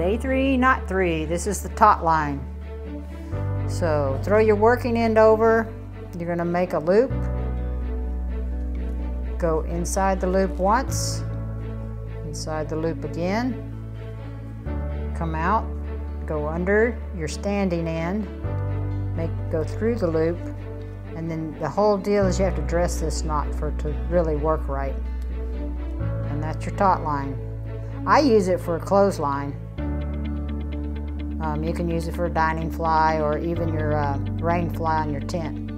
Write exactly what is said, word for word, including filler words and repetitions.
Day three, knot three. This is the taut line. So throw your working end over. You're going to make a loop. Go inside the loop once. Inside the loop again. Come out. Go under your standing end. Make go through the loop. And then the whole deal is you have to dress this knot for it to really work right. And that's your taut line. I use it for a clothesline. Um, you can use it for a dining fly or even your uh, rain fly on your tent.